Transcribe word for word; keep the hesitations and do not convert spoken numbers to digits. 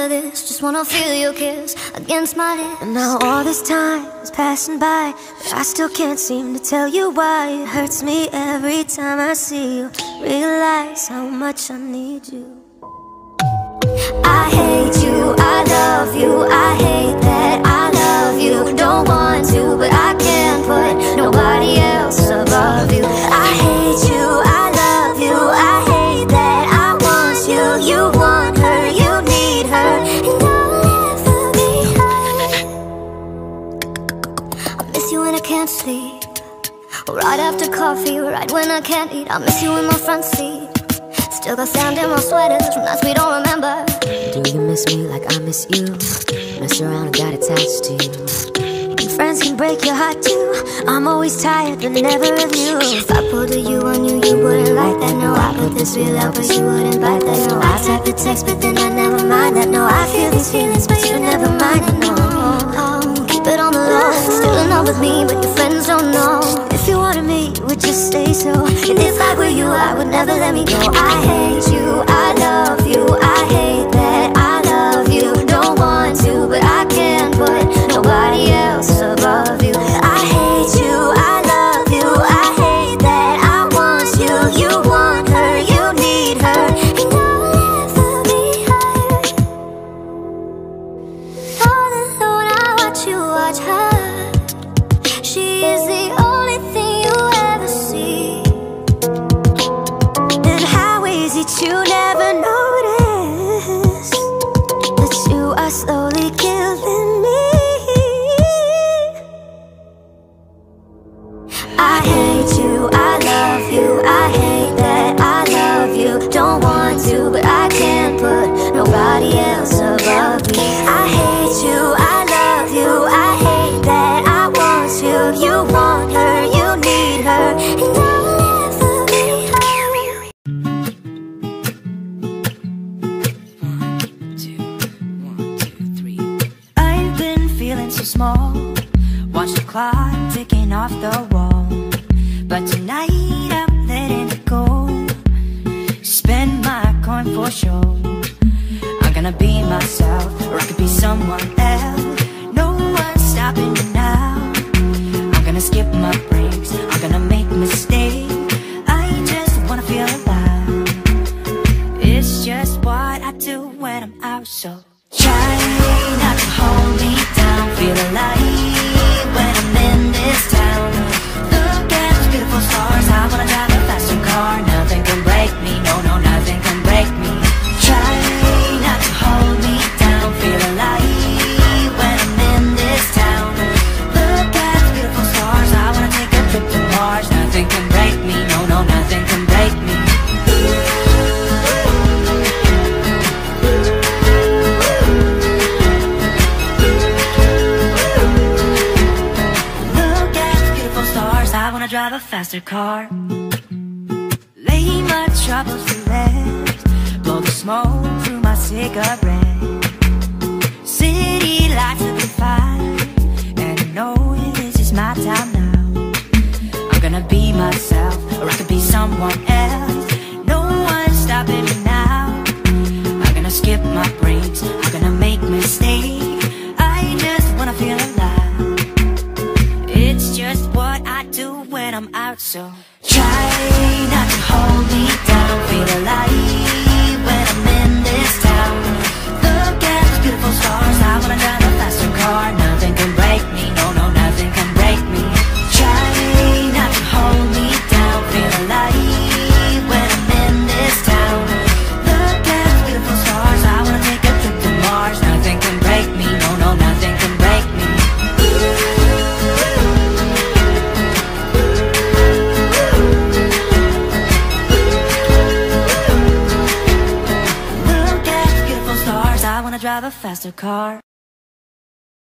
of this. Just wanna feel your kiss against my lips. And now all this time is passing by, but I still can't seem to tell you why. It hurts me every time I see you, realize how much I need you. I hate you, I love you, I hate that I love you. Don't want to, but I can't put nobody else above you. I hate you, I love you, I hate that I want you. You want her, you need her, and I'll never be her. I miss you when I can't sleep, right after coffee, right when I can't eat. I miss you in my front seat, still got sand in my sweaters from nights we don't remember. Do you miss me like I miss you? Mess around and got attached to you. And friends can break your heart too. I'm always tired but never of you. If I pulled a you on you, you wouldn't like that. No, I put this real out but you wouldn't bite that. No, I type the text but then I never mind that. No, I feel these feelings but you never mind it. No, um, keep it on the low. Still in love with me but your friends don't know. If you wanted me, you would just say so. And if I were you, I would never let me go. I hate you, I love you, I hate that I love you. Don't want to, but I can't put nobody else above you. I hate you, I love you, I hate that I want you. You want her, you need her, and I'll never be her. All alone I watch you watch her. She is the only thing you ever see. And how is it you never notice that you are slowly killing me? I hate you, I love you, I hate that I love you. Don't want to, but I can't put nobody else above me. I hate you, I love you, I hate that I want you. You want her, you need her, and I'll never be her. One, two, one, two, three. I've been feeling so small. Watch the clock ticking off the wall. But tonight I'm letting it go. Spend my coin for sure. I'm gonna be myself, or I could be someone else. No one's stopping me now. I'm gonna skip my breaks, I'm gonna make mistakes. I just wanna feel alive. It's just what I do when I'm out, so try not to hold me down. Feel alive when I'm in this town. Look at those beautiful stars, I wanna drive a faster car. Nothing can break me, no, no, nothing can break me. Try not to hold me down. Feel alive when I'm in this town. Look at those beautiful stars, I wanna take a trip to Mars. Nothing can break me, no, no, nothing can break me. Drive a faster car. Lay my troubles to rest. Blow the smoke through my cigarette. City lights looking fine, and I know this is my time now. I'm gonna be myself, or I could be someone else. No one's stopping me now. I'm gonna skip my breaks, I'm gonna make mistakes. I just wanna feel alive. It's just what I do when I'm out, so try not to hold me down. Feel alive when I'm in this town. Look at those beautiful stars, I wanna drive a faster car. Nothing can break me, no, no, nothing can break me. Try not to hold me down. Feel alive when I'm in this town. Look at those beautiful stars, I wanna take a trip to Mars. Nothing can break me, no, no, nothing can break me. Drive a faster car.